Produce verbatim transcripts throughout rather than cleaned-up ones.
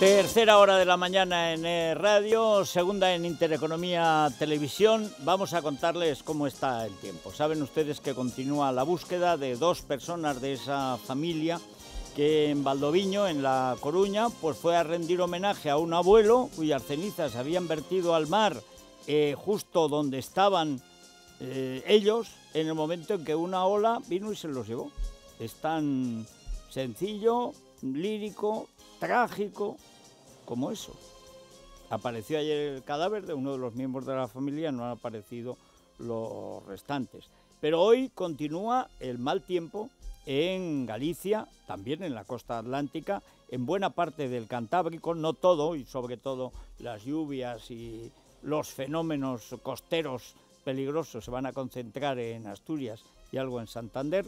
Tercera hora de la mañana en eh, radio, segunda en Intereconomía Televisión. Vamos a contarles cómo está el tiempo. Saben ustedes que continúa la búsqueda de dos personas de esa familia que en Valdoviño, en La Coruña, pues fue a rendir homenaje a un abuelo cuyas cenizas se habían vertido al mar eh, justo donde estaban eh, ellos en el momento en que una ola vino y se los llevó. Es tan sencillo, lírico, trágico como eso. Apareció ayer el cadáver de uno de los miembros de la familia, no han aparecido los restantes. Pero hoy continúa el mal tiempo en Galicia, también en la costa atlántica, en buena parte del Cantábrico, no todo, y sobre todo las lluvias y los fenómenos costeros peligrosos se van a concentrar en Asturias y algo en Santander.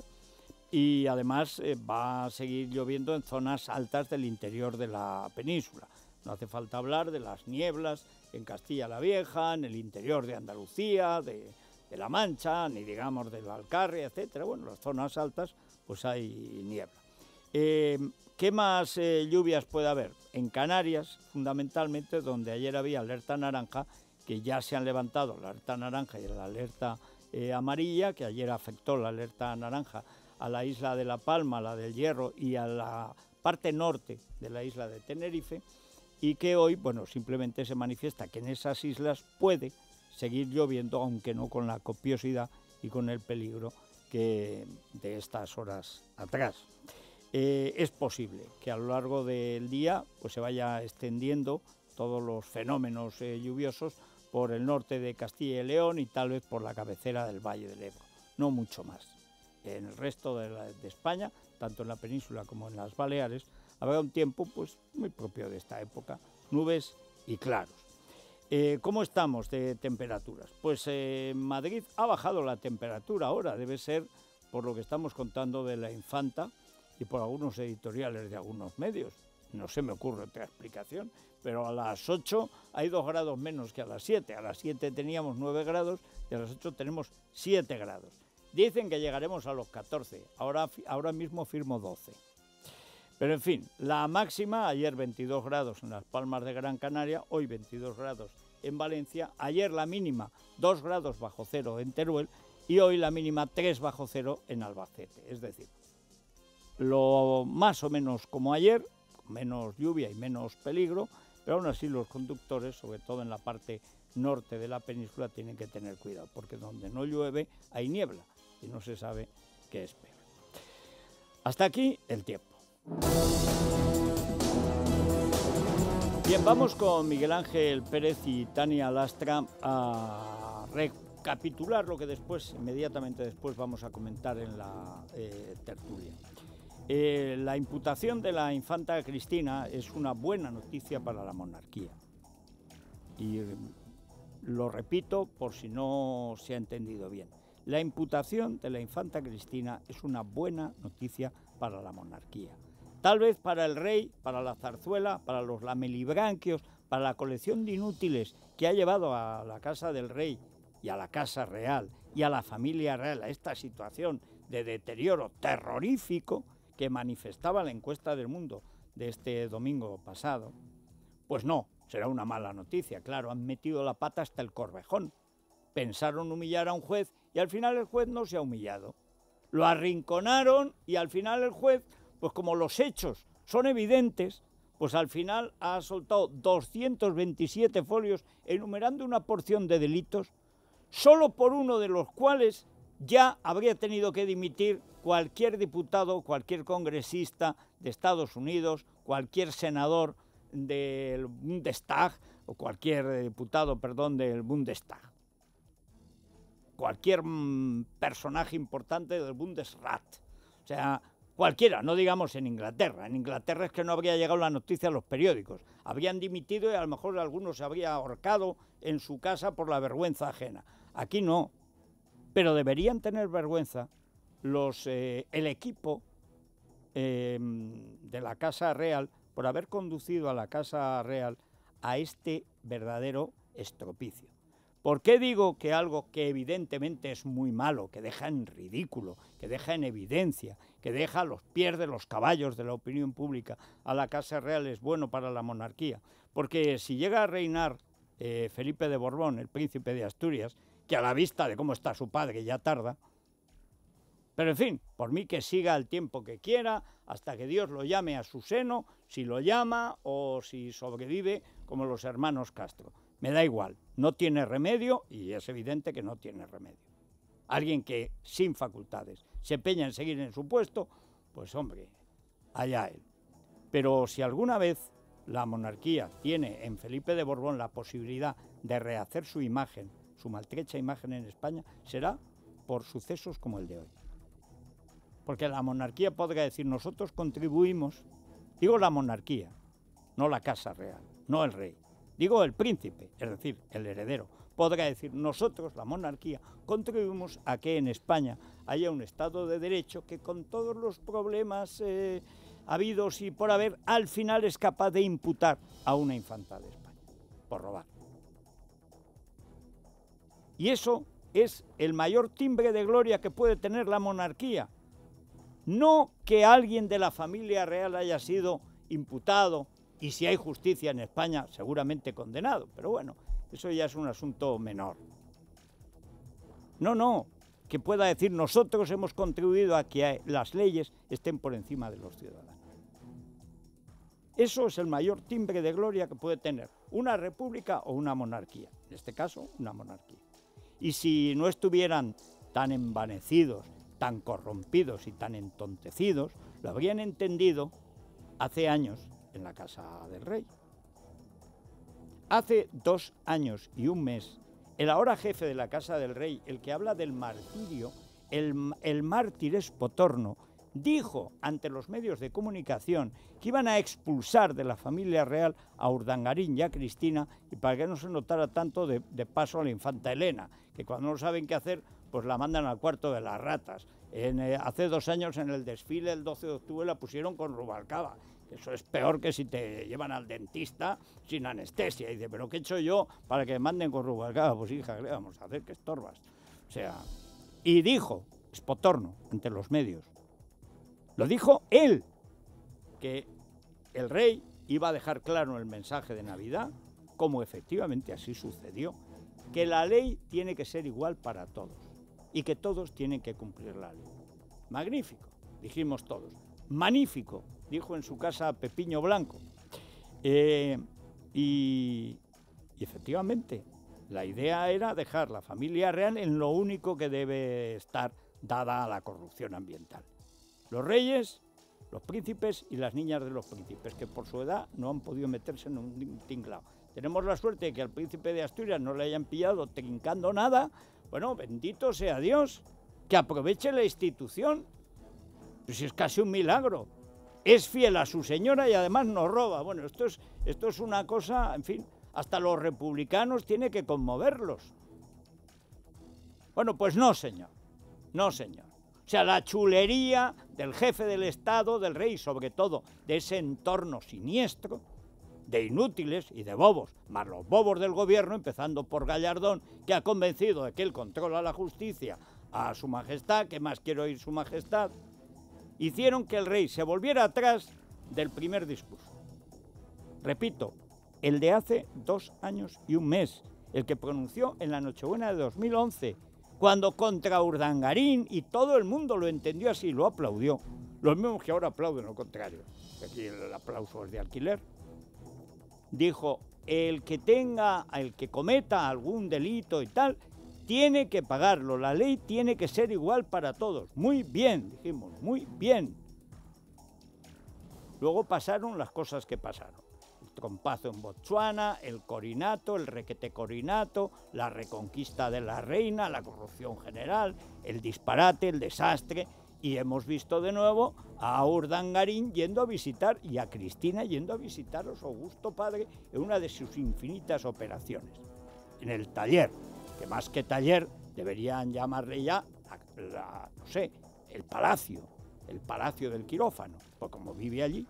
Y además eh, va a seguir lloviendo en zonas altas del interior de la península. No hace falta hablar de las nieblas en Castilla la Vieja, en el interior de Andalucía, de, de La Mancha, ni digamos del Alcarria, etcétera. Bueno, las zonas altas pues hay niebla. Eh, ¿Qué más eh, lluvias puede haber? En Canarias, fundamentalmente, donde ayer había alerta naranja, que ya se han levantado la alerta naranja y la alerta eh, amarilla, que ayer afectó la alerta naranja a la isla de La Palma, la del Hierro y a la parte norte de la isla de Tenerife, y que hoy, bueno, simplemente se manifiesta que en esas islas puede seguir lloviendo, aunque no con la copiosidad y con el peligro que de estas horas atrás. Eh, es posible que a lo largo del día pues se vaya extendiendo todos los fenómenos eh, lluviosos por el norte de Castilla y León y tal vez por la cabecera del Valle del Ebro, no mucho más. En el resto de, la, de España, tanto en la península como en las Baleares, habrá un tiempo pues muy propio de esta época, nubes y claros. Eh, ¿Cómo estamos de temperaturas? Pues eh, en Madrid ha bajado la temperatura ahora, debe ser por lo que estamos contando de la Infanta y por algunos editoriales de algunos medios. No se me ocurre otra explicación, pero a las ocho hay dos grados menos que a las siete. A las siete teníamos nueve grados y a las ocho tenemos siete grados. Dicen que llegaremos a los catorce, ahora, ahora mismo firmo doce. Pero en fin, la máxima, ayer veintidós grados en las Palmas de Gran Canaria, hoy veintidós grados en Valencia, ayer la mínima dos grados bajo cero en Teruel y hoy la mínima tres bajo cero en Albacete. Es decir, lo más o menos como ayer, con menos lluvia y menos peligro, pero aún así los conductores, sobre todo en la parte norte de la península, tienen que tener cuidado, porque donde no llueve hay niebla y no se sabe qué espera. Hasta aquí el tiempo. Bien, vamos con Miguel Ángel Pérez y Tania Lastra a recapitular lo que después, inmediatamente después, vamos a comentar en la eh, tertulia. Eh, la imputación de la infanta Cristina es una buena noticia para la monarquía. Y eh, lo repito por si no se ha entendido bien. La imputación de la infanta Cristina es una buena noticia para la monarquía. Tal vez para el rey, para la zarzuela, para los lamelibranquios, para la colección de inútiles que ha llevado a la casa del rey y a la casa real y a la familia real a esta situación de deterioro terrorífico que manifestaba la encuesta del Mundo de este domingo pasado. Pues no, será una mala noticia, claro, han metido la pata hasta el corvejón. Pensaron humillar a un juez y al final el juez no se ha humillado. Lo arrinconaron y al final el juez, pues como los hechos son evidentes, pues al final ha soltado doscientos veintisiete folios enumerando una porción de delitos, solo por uno de los cuales ya habría tenido que dimitir cualquier diputado, cualquier congresista de Estados Unidos, cualquier senador del Bundestag o cualquier diputado, perdón, del Bundestag. Cualquier mmm, personaje importante del Bundesrat. O sea, cualquiera, no digamos en Inglaterra. En Inglaterra es que no habría llegado la noticia a los periódicos. Habrían dimitido y a lo mejor algunos se habría ahorcado en su casa por la vergüenza ajena. Aquí no. Pero deberían tener vergüenza los, eh, el equipo eh, de la Casa Real por haber conducido a la Casa Real a este verdadero estropicio. ¿Por qué digo que algo que evidentemente es muy malo, que deja en ridículo, que deja en evidencia, que deja a los pies de los caballos de la opinión pública a la Casa Real es bueno para la monarquía? Porque si llega a reinar eh, Felipe de Borbón, el príncipe de Asturias, que a la vista de cómo está su padre ya tarda, pero en fin, por mí que siga el tiempo que quiera, hasta que Dios lo llame a su seno, si lo llama o si sobrevive, como los hermanos Castro. Me da igual, no tiene remedio y es evidente que no tiene remedio. Alguien que sin facultades se empeña en seguir en su puesto, pues hombre, allá él. Pero si alguna vez la monarquía tiene en Felipe de Borbón la posibilidad de rehacer su imagen, su maltrecha imagen en España, será por sucesos como el de hoy. Porque la monarquía podrá decir, nosotros contribuimos, digo la monarquía, no la Casa Real, no el rey, digo el príncipe, es decir, el heredero, podrá decir, nosotros, la monarquía, contribuimos a que en España haya un Estado de Derecho que con todos los problemas eh, habidos y por haber, al final es capaz de imputar a una infanta de España por robar. Y eso es el mayor timbre de gloria que puede tener la monarquía. No que alguien de la familia real haya sido imputado y si hay justicia en España seguramente condenado, pero bueno, eso ya es un asunto menor. No, no, que pueda decir nosotros hemos contribuido a que las leyes estén por encima de los ciudadanos. Eso es el mayor timbre de gloria que puede tener una república o una monarquía, en este caso una monarquía. Y si no estuvieran tan envanecidos, tan corrompidos y tan entontecidos, lo habrían entendido hace años en la Casa del Rey. Hace dos años y un mes, el ahora jefe de la Casa del Rey, el que habla del martirio, el, el mártir Espotorno, dijo ante los medios de comunicación que iban a expulsar de la familia real a Urdangarín y a Cristina, y para que no se notara tanto de, de paso a la infanta Elena, que cuando no saben qué hacer, pues la mandan al cuarto de las ratas. En, eh, hace dos años en el desfile el doce de octubre la pusieron con Rubalcaba. Eso es peor que si te llevan al dentista sin anestesia. Y dice, ¿pero qué he hecho yo para que me manden con Rubalcaba? Pues hija, ¿qué le vamos a hacer? Que estorbas. O sea, y dijo Espotorno ante los medios, lo dijo él, que el rey iba a dejar claro en el mensaje de Navidad, como efectivamente así sucedió, que la ley tiene que ser igual para todos y que todos tienen que cumplir la ley. Magnífico, dijimos todos. Magnífico, dijo en su casa Pepiño Blanco. Eh, y, y efectivamente, la idea era dejar la familia real en lo único que debe estar dada a la corrupción ambiental. Los reyes, los príncipes y las niñas de los príncipes, que por su edad no han podido meterse en un tinglao. Tenemos la suerte de que al príncipe de Asturias no le hayan pillado trincando nada. Bueno, bendito sea Dios, que aproveche la institución. Pues es casi un milagro. Es fiel a su señora y además no roba. Bueno, esto es, esto es una cosa, en fin, hasta los republicanos tiene que conmoverlos. Bueno, pues no, señor. No, señor. O sea, la chulería del jefe del Estado, del rey, sobre todo de ese entorno siniestro, de inútiles y de bobos, más los bobos del gobierno, empezando por Gallardón, que ha convencido de que él controla la justicia a su majestad, que más quiere oír su majestad, hicieron que el rey se volviera atrás del primer discurso. Repito, el de hace dos años y un mes, el que pronunció en la Nochebuena de dos mil once, cuando contra Urdangarín, y todo el mundo lo entendió así, lo aplaudió. Los mismos que ahora aplauden lo contrario. Aquí el aplauso es de alquiler. Dijo, el que tenga, el que cometa algún delito y tal, tiene que pagarlo. La ley tiene que ser igual para todos. Muy bien, dijimos, muy bien. Luego pasaron las cosas que pasaron. El trompazo en Botsuana, el corinato, el requete corinato, la reconquista de la reina, la corrupción general, el disparate, el desastre. Y hemos visto de nuevo a Urdangarín yendo a visitar y a Cristina yendo a visitar a su augusto padre en una de sus infinitas operaciones. En el taller, que más que taller deberían llamarle ya, la, la, no sé, el palacio, el palacio del quirófano, pues como vive allí.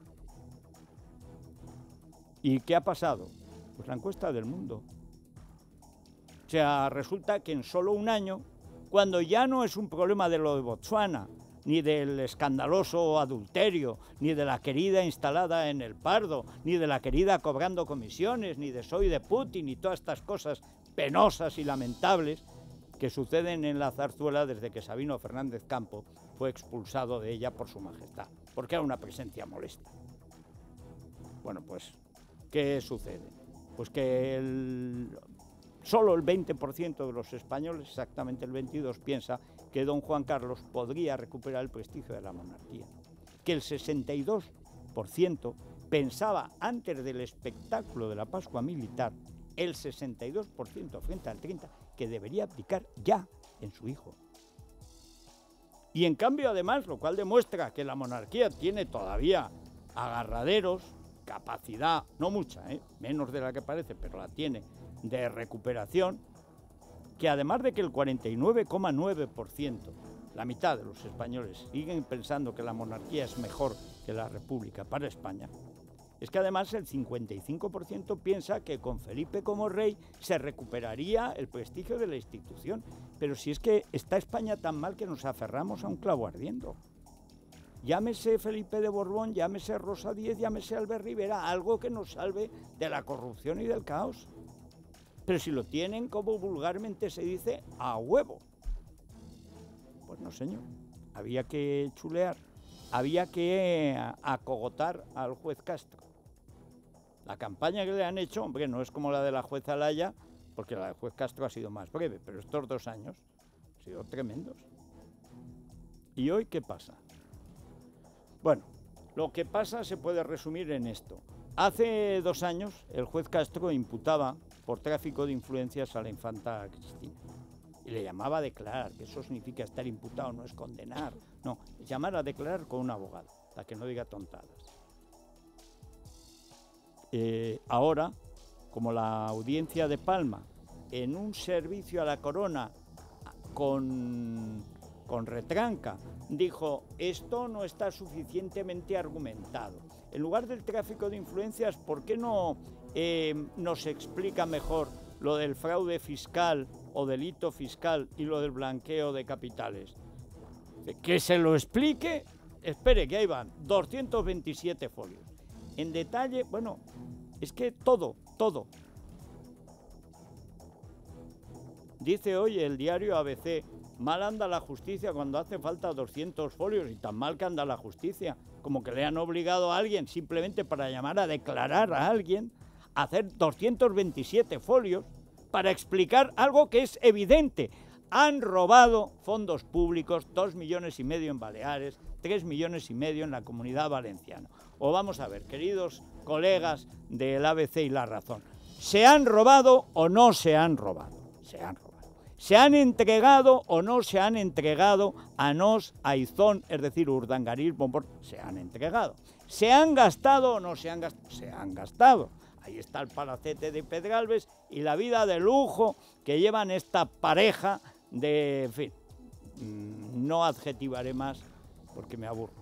¿Y qué ha pasado? Pues la encuesta del Mundo. O sea, resulta que en solo un año, cuando ya no es un problema de lo de Botsuana, ni del escandaloso adulterio, ni de la querida instalada en el Pardo, ni de la querida cobrando comisiones, ni de soy de Putin, ni todas estas cosas penosas y lamentables que suceden en la Zarzuela desde que Sabino Fernández Campo fue expulsado de ella por su majestad, porque era una presencia molesta. Bueno, pues, ¿qué sucede? Pues que el, solo el veinte por ciento de los españoles, exactamente el veintidós por ciento, piensa que don Juan Carlos podría recuperar el prestigio de la monarquía. Que el sesenta y dos por ciento pensaba antes del espectáculo de la Pascua Militar, el sesenta y dos por ciento frente al treinta por ciento, que debería abdicar ya en su hijo. Y en cambio, además, lo cual demuestra que la monarquía tiene todavía agarraderos, capacidad, no mucha, ¿eh? menos de la que parece, pero la tiene, de recuperación, que además de que el cuarenta y nueve coma nueve por ciento, la mitad de los españoles, siguen pensando que la monarquía es mejor que la república para España, es que además el cincuenta y cinco por ciento piensa que con Felipe como rey se recuperaría el prestigio de la institución. Pero si es que está España tan mal que nos aferramos a un clavo ardiendo. Llámese Felipe de Borbón, llámese Rosa Díez, llámese Albert Rivera, algo que nos salve de la corrupción y del caos. Pero si lo tienen, como vulgarmente se dice, a huevo. Pues no, señor. Había que chulear, había que acogotar al juez Castro. La campaña que le han hecho, hombre, no es como la de la jueza Laya, porque la del juez Castro ha sido más breve, pero estos dos años han sido tremendos. ¿Y hoy qué pasa? Bueno, lo que pasa se puede resumir en esto. Hace dos años el juez Castro imputaba por tráfico de influencias a la infanta Cristina. Y le llamaba a declarar, que eso significa estar imputado, no es condenar. No, es llamar a declarar con un abogado, para que no diga tontadas. Eh, ahora, como la audiencia de Palma, en un servicio a la corona con, con retranca, dijo, esto no está suficientemente argumentado. En lugar del tráfico de influencias, ¿por qué no eh, nos explica mejor lo del fraude fiscal o delito fiscal y lo del blanqueo de capitales? Que se lo explique, espere, que ahí van, doscientos veintisiete folios. En detalle, bueno, es que todo, todo. Dice hoy el diario A B C, mal anda la justicia cuando hace falta doscientos folios, y tan mal que anda la justicia, como que le han obligado a alguien simplemente para llamar a declarar a alguien, a hacer doscientos veintisiete folios para explicar algo que es evidente. Han robado fondos públicos, dos millones y medio en Baleares, tres millones y medio en la Comunidad Valenciana. O vamos a ver, queridos colegas del A B C y La Razón, ¿se han robado o no se han robado? Se han robado. ¿Se han entregado o no se han entregado a Nos, a Izón, es decir, Urdangarín, Bombor? Se han entregado. ¿Se han gastado o no se han gastado? Se han gastado. Ahí está el palacete de Pedralbes y la vida de lujo que llevan esta pareja de, en fin, no adjetivaré más porque me aburro,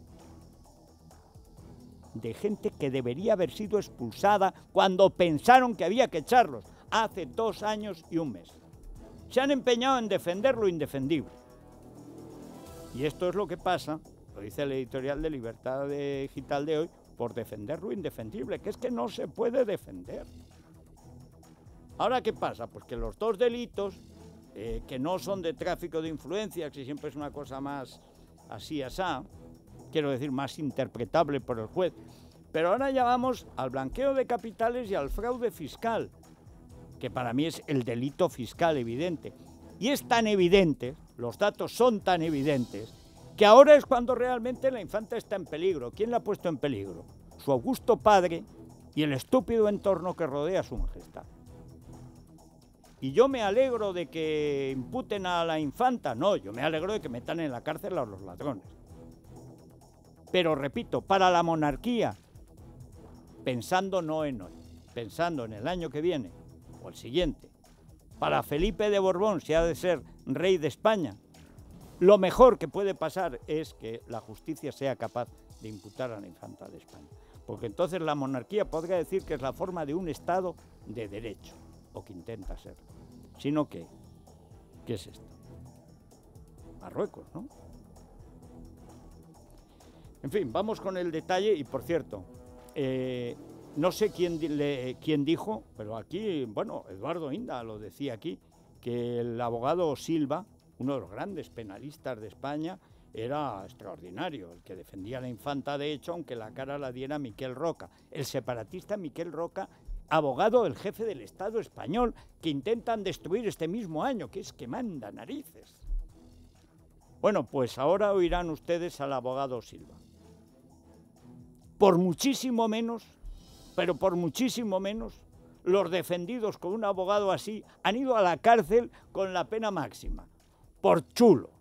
de gente que debería haber sido expulsada cuando pensaron que había que echarlos, hace dos años y un mes. Se han empeñado en defender lo indefendible. Y esto es lo que pasa, lo dice el editorial de Libertad Digital de hoy, por defender lo indefendible, que es que no se puede defender. Ahora, ¿qué pasa? Pues que los dos delitos, eh, que no son de tráfico de influencias, que siempre es una cosa más así, asá, quiero decir, más interpretable por el juez, pero ahora ya vamos al blanqueo de capitales y al fraude fiscal, que para mí es el delito fiscal evidente. Y es tan evidente, los datos son tan evidentes, que ahora es cuando realmente la infanta está en peligro. ¿Quién la ha puesto en peligro? Su augusto padre y el estúpido entorno que rodea a su majestad. Y yo me alegro de que imputen a la infanta, no, yo me alegro de que metan en la cárcel a los ladrones. Pero repito, para la monarquía, pensando no en hoy, pensando en el año que viene o el siguiente, para Felipe de Borbón, si ha de ser rey de España, lo mejor que puede pasar es que la justicia sea capaz de imputar a la infanta de España. Porque entonces la monarquía podría decir que es la forma de un Estado de derecho, o que intenta serlo. sino que, ¿qué es esto? Marruecos, ¿no? En fin, vamos con el detalle y, por cierto, eh, no sé quién, le, quién dijo, pero aquí, bueno, Eduardo Inda lo decía aquí, que el abogado Silva, uno de los grandes penalistas de España, era extraordinario, el que defendía a la infanta, de hecho, aunque la cara la diera Miquel Roca, el separatista Miquel Roca, abogado del jefe del Estado español, que intentan destruir este mismo año, que es que manda narices. Bueno, pues ahora oirán ustedes al abogado Silva. Por muchísimo menos, pero por muchísimo menos, los defendidos con un abogado así han ido a la cárcel con la pena máxima, por chulo.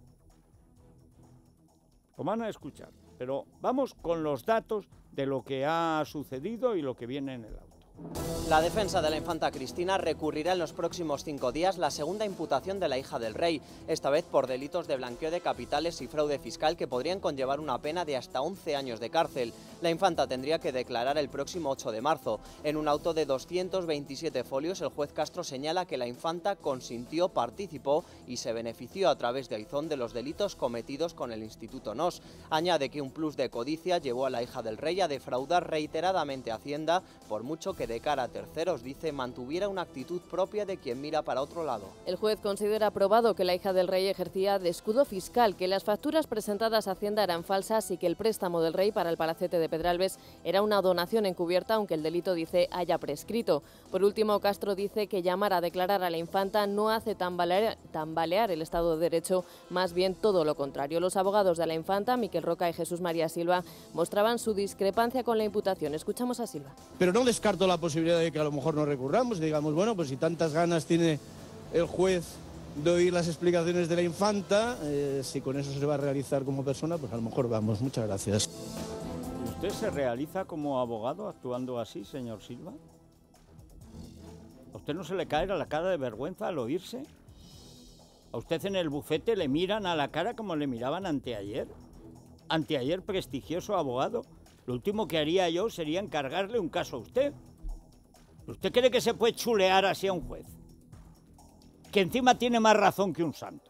Lo van a escuchar, pero vamos con los datos de lo que ha sucedido y lo que viene en el auto. La defensa de la infanta Cristina recurrirá en los próximos cinco días la segunda imputación de la hija del rey, esta vez por delitos de blanqueo de capitales y fraude fiscal que podrían conllevar una pena de hasta once años de cárcel. La infanta tendría que declarar el próximo ocho de marzo. En un auto de doscientos veintisiete folios, el juez Castro señala que la infanta consintió, participó y se benefició a través de Aizón de los delitos cometidos con el Instituto N O S. Añade que un plus de codicia llevó a la hija del rey a defraudar reiteradamente a Hacienda, por mucho que de cara a terceros, dice, mantuviera una actitud propia de quien mira para otro lado. El juez considera probado que la hija del rey ejercía de escudo fiscal, que las facturas presentadas a Hacienda eran falsas y que el préstamo del rey para el palacete de Pedralbes era una donación encubierta, aunque el delito, dice, haya prescrito. Por último, Castro dice que llamar a declarar a la infanta no hace tambalear, tambalear el Estado de Derecho, más bien todo lo contrario. Los abogados de la infanta, Miquel Roca y Jesús María Silva, mostraban su discrepancia con la imputación. Escuchamos a Silva. Pero no descarto la posibilidad de que a lo mejor no recurramos, digamos, bueno, pues si tantas ganas tiene el juez de oír las explicaciones de la infanta, eh, si con eso se va a realizar como persona, pues a lo mejor vamos. Muchas gracias. ¿Usted se realiza como abogado actuando así, señor Silva? ¿A usted no se le cae la cara de vergüenza al oírse? ¿A usted en el bufete le miran a la cara como le miraban anteayer? Anteayer, prestigioso abogado. Lo último que haría yo sería encargarle un caso a usted. ¿Usted cree que se puede chulear así a un juez? Que encima tiene más razón que un santo.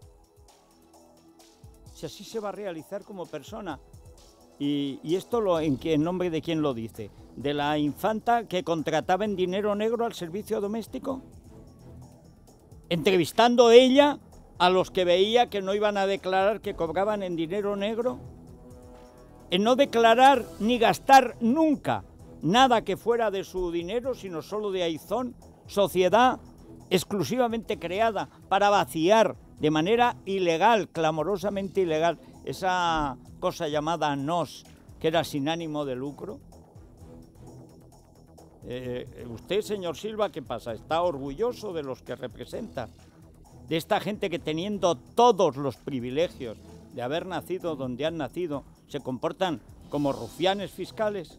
Si así se va a realizar como persona. Y, y esto lo, en, en nombre de quién lo dice. ¿De la infanta que contrataba en dinero negro al servicio doméstico? Entrevistando ella a los que veía que no iban a declarar que cobraban en dinero negro. En no declarar ni gastar nunca nada que fuera de su dinero, sino solo de Aizón, sociedad exclusivamente creada para vaciar de manera ilegal, clamorosamente ilegal, esa cosa llamada N O S, que era sin ánimo de lucro. Eh, usted, señor Silva, ¿qué pasa? ¿Está orgulloso de los que representa? De esta gente que, teniendo todos los privilegios de haber nacido donde han nacido, se comportan como rufianes fiscales.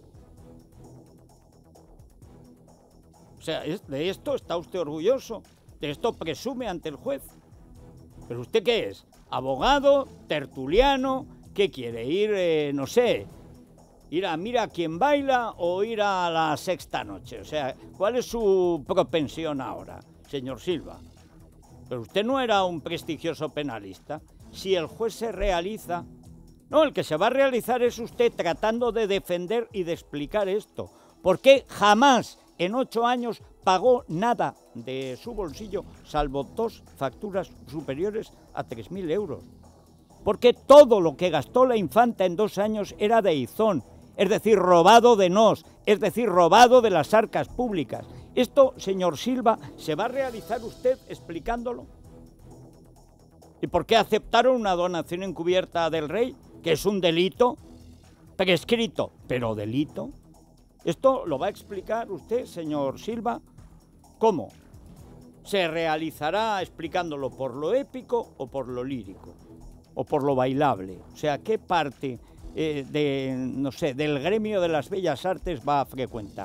O sea, ¿de esto está usted orgulloso? ¿De esto presume ante el juez? ¿Pero usted qué es? ¿Abogado? ¿Tertuliano? ¿Qué quiere? ¿Ir, eh, no sé, ir a Mira quién baila o ir a La Sexta Noche? O sea, ¿cuál es su propensión ahora, señor Silva? Pero usted no era un prestigioso penalista. Si el juez se realiza... No, el que se va a realizar es usted tratando de defender y de explicar esto. ¿Por qué jamás en ocho años pagó nada de su bolsillo, salvo dos facturas superiores a tres mil euros? Porque todo lo que gastó la infanta en dos años era de Aizón, es decir, robado de N O S, es decir, robado de las arcas públicas. Esto, señor Silva, ¿se va a realizar usted explicándolo? ¿Y por qué aceptaron una donación encubierta del rey, que es un delito prescrito, pero delito? ¿Esto lo va a explicar usted, señor Silva? ¿Cómo? ¿Se realizará explicándolo por lo épico o por lo lírico? ¿O por lo bailable? O sea, ¿qué parte eh, de, no sé, del gremio de las bellas artes va a frecuentar?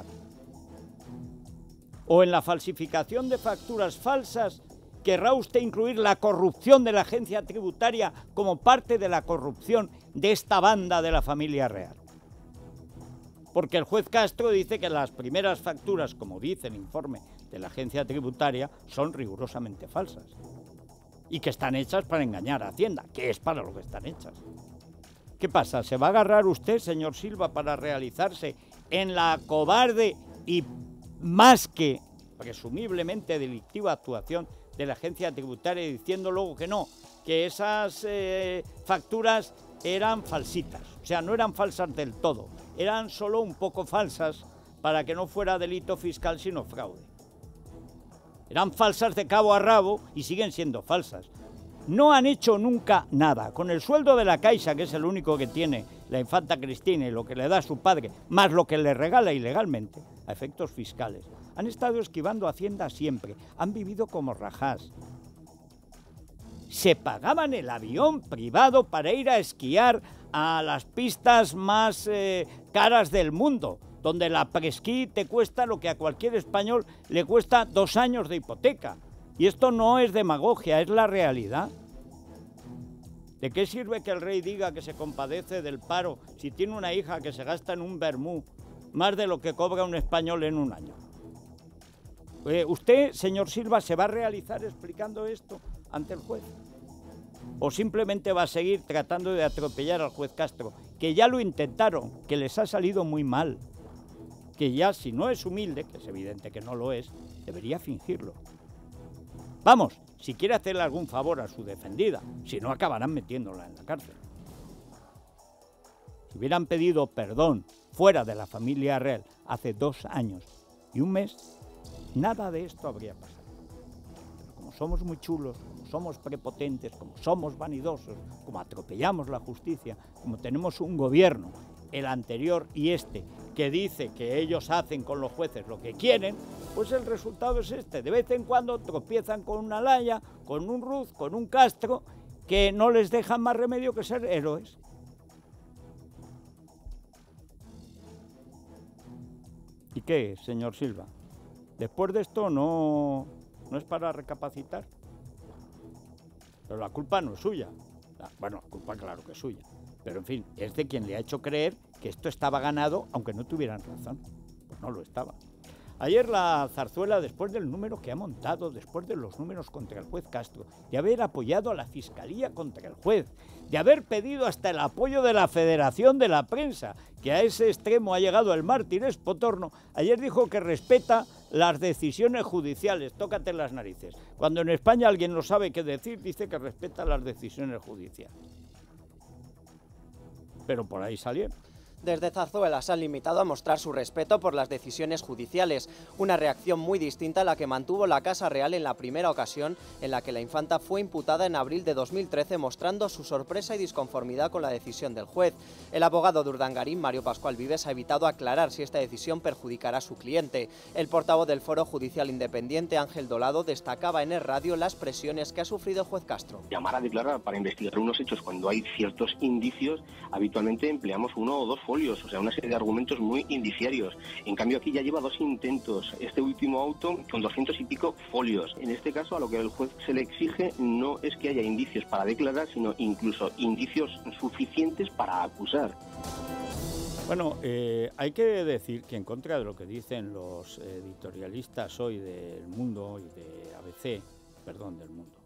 ¿O en la falsificación de facturas falsas querrá usted incluir la corrupción de la agencia tributaria como parte de la corrupción de esta banda de la familia real? Porque el juez Castro dice que las primeras facturas, como dice el informe de la agencia tributaria son rigurosamente falsas y que están hechas para engañar a Hacienda, que es para lo que están hechas. ¿Qué pasa? ¿Se va a agarrar usted, señor Silva, para realizarse en la cobarde y más que presumiblemente delictiva actuación de la agencia tributaria diciendo luego que no, que esas eh, facturas eran falsitas? O sea, no eran falsas del todo, eran solo un poco falsas para que no fuera delito fiscal sino fraude. Eran falsas de cabo a rabo y siguen siendo falsas. No han hecho nunca nada. Con el sueldo de la Caixa, que es el único que tiene la infanta Cristina y lo que le da a su padre, más lo que le regala ilegalmente, a efectos fiscales, han estado esquivando Hacienda siempre. Han vivido como rajás. Se pagaban el avión privado para ir a esquiar a las pistas más eh, caras del mundo, donde la presquí te cuesta lo que a cualquier español le cuesta dos años de hipoteca. Y esto no es demagogia, es la realidad. ¿De qué sirve que el rey diga que se compadece del paro si tiene una hija que se gasta en un vermú más de lo que cobra un español en un año? Eh, ¿Usted, señor Silva, se va a realizar explicando esto ante el juez? ¿O simplemente va a seguir tratando de atropellar al juez Castro, que ya lo intentaron, que les ha salido muy mal? Que ya, si no es humilde, que es evidente que no lo es, debería fingirlo. Vamos, si quiere hacerle algún favor a su defendida, si no acabarán metiéndola en la cárcel. Si hubieran pedido perdón fuera de la familia real hace dos años y un mes, nada de esto habría pasado. Pero como somos muy chulos, como somos prepotentes, como somos vanidosos, como atropellamos la justicia, como tenemos un gobierno, el anterior y este, que dice que ellos hacen con los jueces lo que quieren, pues el resultado es este. De vez en cuando tropiezan con una Laya, con un Ruz, con un Castro, que no les dejan más remedio que ser héroes. ¿Y qué, señor Silva? Después de esto no, no es para recapacitar. Pero la culpa no es suya. Bueno, la culpa claro que es suya. Pero en fin, es de quien le ha hecho creer que esto estaba ganado, aunque no tuvieran razón. Pues no lo estaba. Ayer la Zarzuela, después del número que ha montado, después de los números contra el juez Castro, de haber apoyado a la Fiscalía contra el juez, de haber pedido hasta el apoyo de la Federación de la Prensa, que a ese extremo ha llegado el mártir Espotorno, ayer dijo que respeta las decisiones judiciales. Tócate las narices. Cuando en España alguien no sabe qué decir, dice que respeta las decisiones judiciales. Pero por ahí salieron. Desde Zarzuela se han limitado a mostrar su respeto por las decisiones judiciales, una reacción muy distinta a la que mantuvo la Casa Real en la primera ocasión en la que la infanta fue imputada en abril de dos mil trece, mostrando su sorpresa y disconformidad con la decisión del juez. El abogado de Urdangarín, Mario Pascual Vives, ha evitado aclarar si esta decisión perjudicará a su cliente. El portavoz del Foro Judicial Independiente, Ángel Dolado, destacaba en el radio las presiones que ha sufrido el juez Castro. Llamar a declarar para investigar unos hechos cuando hay ciertos indicios, habitualmente empleamos uno o dos folios, o sea, una serie de argumentos muy indiciarios. En cambio, aquí ya lleva dos intentos, este último auto con doscientos y pico folios. En este caso, a lo que el juez se le exige no es que haya indicios para declarar, sino incluso indicios suficientes para acusar. Bueno, eh, hay que decir que en contra de lo que dicen los editorialistas hoy del Mundo y de A B C, perdón, del Mundo,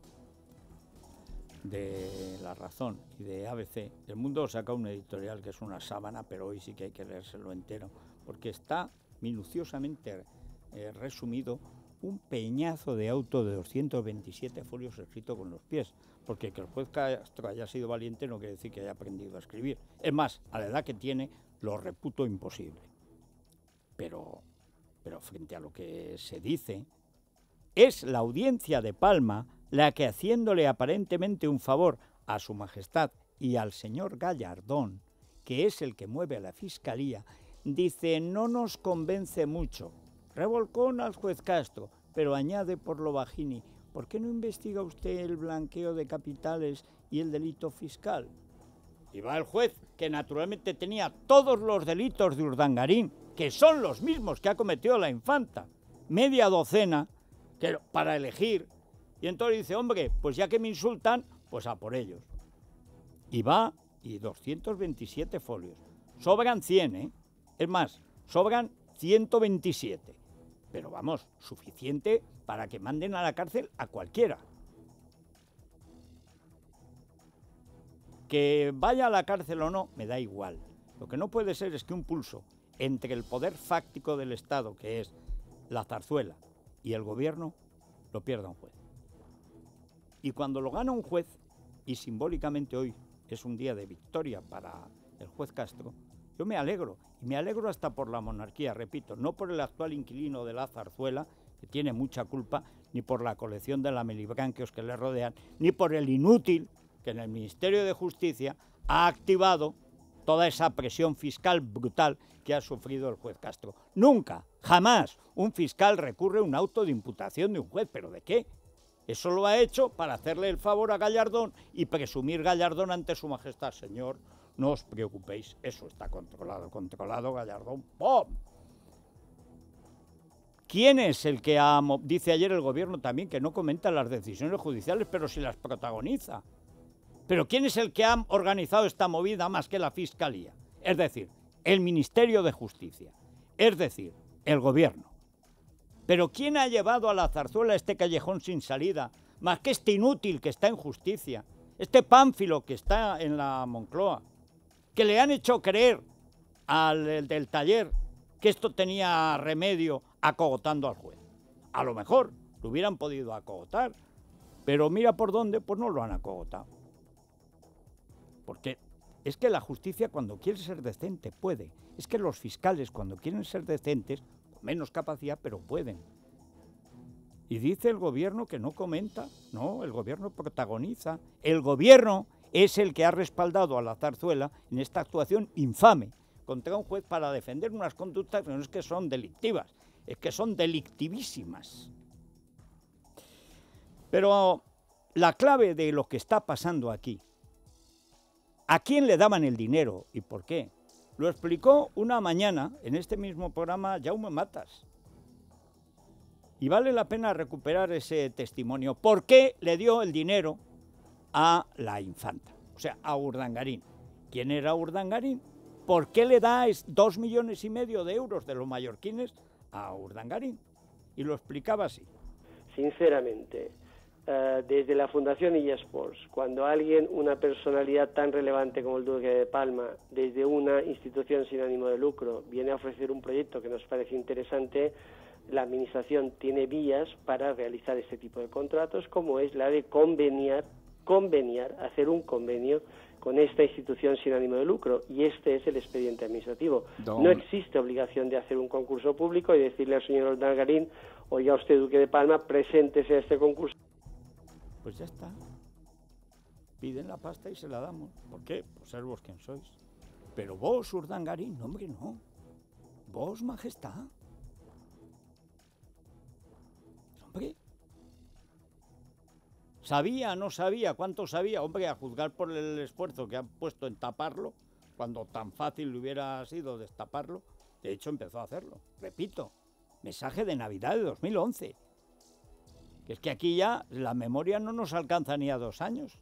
de La Razón y de A B C, El Mundo saca un editorial que es una sábana, pero hoy sí que hay que leérselo entero, porque está minuciosamente eh, resumido un peñazo de auto de doscientos veintisiete folios escrito con los pies, porque que el juez Castro haya sido valiente no quiere decir que haya aprendido a escribir. Es más, a la edad que tiene, lo reputo imposible. Pero, pero frente a lo que se dice, es la audiencia de Palma la que, haciéndole aparentemente un favor a su majestad y al señor Gallardón, que es el que mueve a la Fiscalía, dice: no nos convence mucho. Revolcón al juez Castro, pero añade por lo bajini: ¿por qué no investiga usted el blanqueo de capitales y el delito fiscal? Y va el juez, que naturalmente tenía todos los delitos de Urdangarín, que son los mismos que ha cometido la infanta, media docena, que, para elegir. Y entonces dice: hombre, pues ya que me insultan, pues a por ellos. Y va, y doscientos veintisiete folios. Sobran cien, ¿eh? Es más, sobran ciento veintisiete. pero vamos, suficiente para que manden a la cárcel a cualquiera. Que vaya a la cárcel o no, me da igual. Lo que no puede ser es que un pulso entre el poder fáctico del Estado, que es la zarzuela, y el gobierno, lo pierda un juez. Y cuando lo gana un juez, y simbólicamente hoy es un día de victoria para el juez Castro, yo me alegro, y me alegro hasta por la monarquía, repito, no por el actual inquilino de la zarzuela, que tiene mucha culpa, ni por la colección de lamelibranquios que le rodean, ni por el inútil que en el Ministerio de Justicia ha activado toda esa presión fiscal brutal que ha sufrido el juez Castro. Nunca, jamás, un fiscal recurre a un auto de imputación de un juez, ¿pero de qué? Eso lo ha hecho para hacerle el favor a Gallardón y presumir Gallardón ante su majestad. Señor, no os preocupéis, eso está controlado, controlado Gallardón. ¡Pum! ¿Quién es el que ha, dice ayer el gobierno también, que no comenta las decisiones judiciales, pero sí las protagoniza? Pero ¿quién es el que ha organizado esta movida más que la Fiscalía? Es decir, el Ministerio de Justicia, es decir, el gobierno. Pero ¿quién ha llevado a la zarzuela este callejón sin salida, más que este inútil que está en justicia, este pánfilo que está en la Moncloa, que le han hecho creer al del taller que esto tenía remedio acogotando al juez? A lo mejor lo hubieran podido acogotar, pero mira por dónde, pues no lo han acogotado. Porque es que la justicia cuando quiere ser decente puede. Es que los fiscales cuando quieren ser decentes, con menos capacidad, pero pueden. Y dice el gobierno que no comenta. No, el gobierno protagoniza. El gobierno es el que ha respaldado a la zarzuela en esta actuación infame contra un juez para defender unas conductas que no es que son delictivas, es que son delictivísimas. Pero la clave de lo que está pasando aquí, ¿a quién le daban el dinero y por qué? Lo explicó una mañana en este mismo programa Jaume Matas. Y vale la pena recuperar ese testimonio. ¿Por qué le dio el dinero a la infanta? O sea, a Urdangarín. ¿Quién era Urdangarín? ¿Por qué le da dos millones y medio de euros de los mallorquines a Urdangarín? Y lo explicaba así. Sinceramente, Uh, desde la Fundación eSports, cuando alguien, una personalidad tan relevante como el Duque de Palma, desde una institución sin ánimo de lucro, viene a ofrecer un proyecto que nos parece interesante, la Administración tiene vías para realizar este tipo de contratos, como es la de conveniar, conveniar, hacer un convenio con esta institución sin ánimo de lucro, y este es el expediente administrativo. Don... No existe obligación de hacer un concurso público y decirle al señor Urdangarín, oiga usted, Duque de Palma, preséntese a este concurso. Pues ya está. Piden la pasta y se la damos. ¿Por qué? Pues ser vos quien sois. Pero vos, Urdangarín, no, hombre, no. Vos, majestad. Hombre. ¿Sabía, no sabía? ¿Cuánto sabía? Hombre, a juzgar por el esfuerzo que han puesto en taparlo, cuando tan fácil le hubiera sido destaparlo, de hecho empezó a hacerlo. Repito, mensaje de Navidad de dos mil once. Que es que aquí ya la memoria no nos alcanza ni a dos años.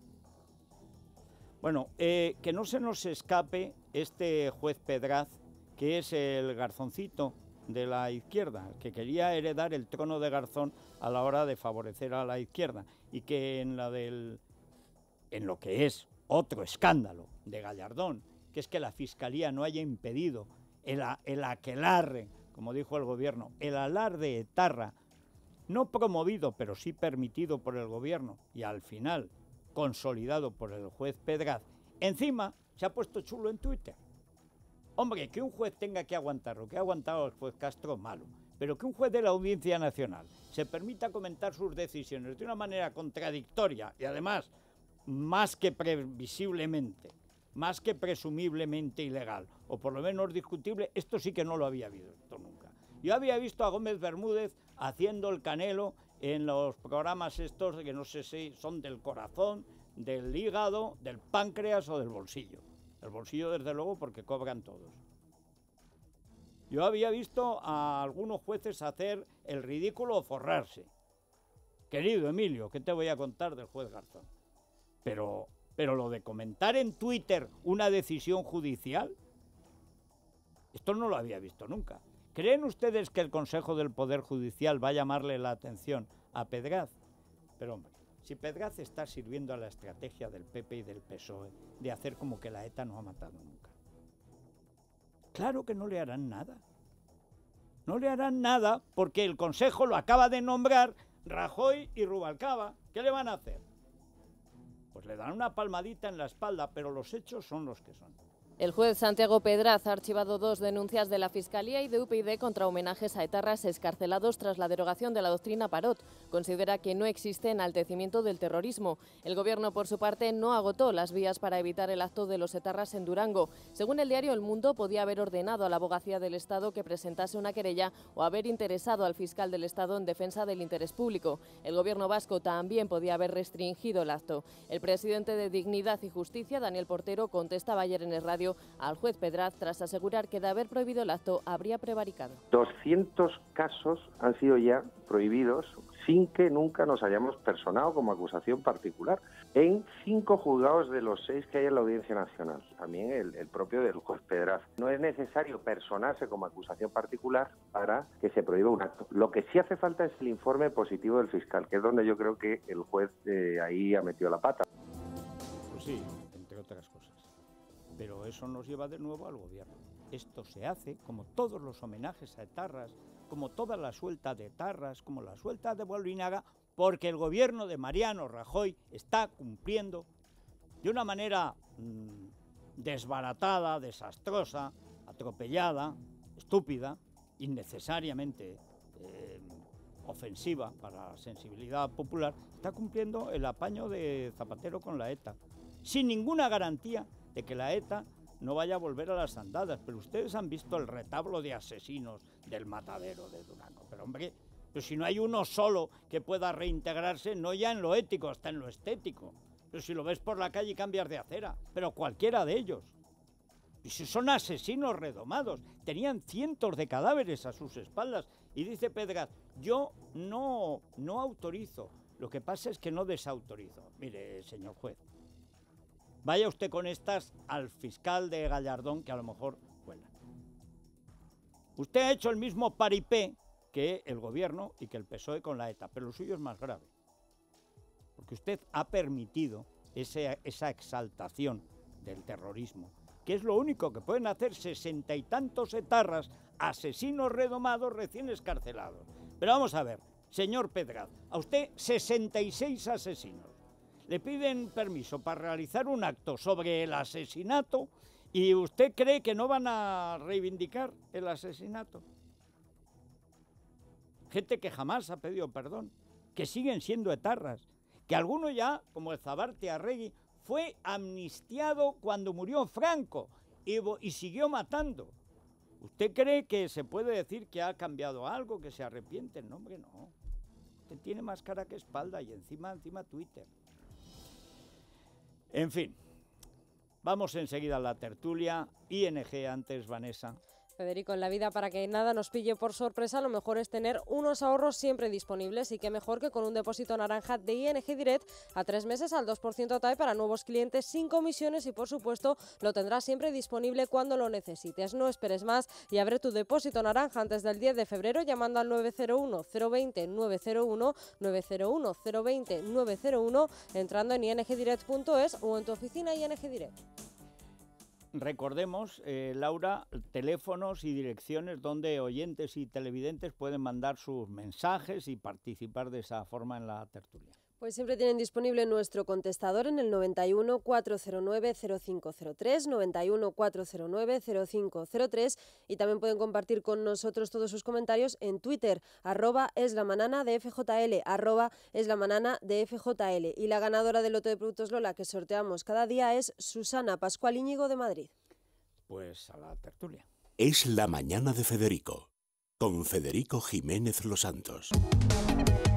Bueno, eh, que no se nos escape este juez Pedraz, que es el garzoncito de la izquierda, que quería heredar el trono de Garzón a la hora de favorecer a la izquierda, y que en, la del, en lo que es otro escándalo de Gallardón, que es que la Fiscalía no haya impedido el, el aquelarre, como dijo el gobierno, el alarde etarra, no promovido, pero sí permitido por el gobierno y al final consolidado por el juez Pedraz, encima se ha puesto chulo en Twitter. Hombre, que un juez tenga que aguantar lo que ha aguantado el juez Castro, malo, pero que un juez de la Audiencia Nacional se permita comentar sus decisiones de una manera contradictoria y además más que previsiblemente, más que presumiblemente ilegal, o por lo menos discutible, esto sí que no lo había visto nunca. Yo había visto a Gómez Bermúdez haciendo el Canelo en los programas estos que no sé si son del corazón, del hígado, del páncreas o del bolsillo. El bolsillo desde luego porque cobran todos. Yo había visto a algunos jueces hacer el ridículo o forrarse. Querido Emilio, ¿qué te voy a contar del juez Garzón? Pero, pero lo de comentar en Twitter una decisión judicial, esto no lo había visto nunca. ¿Creen ustedes que el Consejo del Poder Judicial va a llamarle la atención a Pedraz? Pero hombre, si Pedraz está sirviendo a la estrategia del P P y del P S O E de hacer como que la ETA no ha matado nunca. Claro que no le harán nada. No le harán nada porque el Consejo lo acaba de nombrar Rajoy y Rubalcaba. ¿Qué le van a hacer? Pues le dan una palmadita en la espalda, pero los hechos son los que son. El juez Santiago Pedraz ha archivado dos denuncias de la Fiscalía y de U P Y D contra homenajes a etarras excarcelados tras la derogación de la doctrina Parot. Considera que no existe enaltecimiento del terrorismo. El Gobierno, por su parte, no agotó las vías para evitar el acto de los etarras en Durango. Según el diario El Mundo, podía haber ordenado a la Abogacía del Estado que presentase una querella o haber interesado al fiscal del Estado en defensa del interés público. El Gobierno vasco también podía haber restringido el acto. El presidente de Dignidad y Justicia, Daniel Portero, contestaba ayer en el radio al juez Pedraz tras asegurar que de haber prohibido el acto habría prevaricado. doscientos casos han sido ya prohibidos sin que nunca nos hayamos personado como acusación particular en cinco juzgados de los seis que hay en la Audiencia Nacional, también el, el propio del juez Pedraz. No es necesario personarse como acusación particular para que se prohíba un acto. Lo que sí hace falta es el informe positivo del fiscal, que es donde yo creo que el juez eh, ahí ha metido la pata. Pues sí, entre otras cosas. Pero eso nos lleva de nuevo al gobierno. Esto se hace, como todos los homenajes a etarras, como toda la suelta de etarras, como la suelta de Bolinaga, porque el gobierno de Mariano Rajoy está cumpliendo de una manera mmm, desbaratada, desastrosa, atropellada, estúpida, innecesariamente eh, ofensiva para la sensibilidad popular, está cumpliendo el apaño de Zapatero con la ETA, sin ninguna garantía de que la ETA no vaya a volver a las andadas. Pero ustedes han visto el retablo de asesinos del matadero de Durango. Pero hombre, pero si no hay uno solo que pueda reintegrarse, no ya en lo ético, hasta en lo estético. Pero si lo ves por la calle cambias de acera, pero cualquiera de ellos. Y si son asesinos redomados, tenían cientos de cadáveres a sus espaldas. Y dice Pedraz, yo no, no autorizo, lo que pasa es que no desautorizo. Mire, señor juez, vaya usted con estas al fiscal de Gallardón, que a lo mejor cuela. Usted ha hecho el mismo paripé que el gobierno y que el P S O E con la ETA, pero lo suyo es más grave. Porque usted ha permitido ese, esa exaltación del terrorismo, que es lo único que pueden hacer sesenta y tantos etarras, asesinos redomados recién escarcelados. Pero vamos a ver, señor Pedraz, a usted sesenta y seis asesinos le piden permiso para realizar un acto sobre el asesinato y usted cree que no van a reivindicar el asesinato. Gente que jamás ha pedido perdón, que siguen siendo etarras, que alguno ya, como el Zabarte Arregui, fue amnistiado cuando murió Franco y, y siguió matando. ¿Usted cree que se puede decir que ha cambiado algo, que se arrepiente? No, hombre, no. Usted tiene más cara que espalda y encima, encima Twitter. En fin, vamos enseguida a la tertulia. I N G antes, Vanessa. Federico, en la vida, para que nada nos pille por sorpresa, lo mejor es tener unos ahorros siempre disponibles, y qué mejor que con un depósito naranja de I N G Direct a tres meses al dos por ciento T A E para nuevos clientes sin comisiones, y por supuesto lo tendrás siempre disponible cuando lo necesites. No esperes más y abre tu depósito naranja antes del diez de febrero llamando al nueve cero uno, cero veinte, nueve cero uno, nueve cero uno, cero veinte, nueve cero uno, entrando en i n g direct punto es o en tu oficina I N G Direct. Recordemos, eh, Laura, teléfonos y direcciones donde oyentes y televidentes pueden mandar sus mensajes y participar de esa forma en la tertulia. Pues siempre tienen disponible nuestro contestador en el noventa y uno, cuatro cero nueve, cero cinco cero tres, noventa y uno, cuatro cero nueve, cero cinco cero tres, y también pueden compartir con nosotros todos sus comentarios en Twitter, arroba es la manana de F J L, arroba es la manana de F J L. Y la ganadora del lote de productos Lola que sorteamos cada día es Susana Pascual Íñigo de Madrid. Pues a la tertulia. Es la mañana de Federico, con Federico Jiménez Los Santos.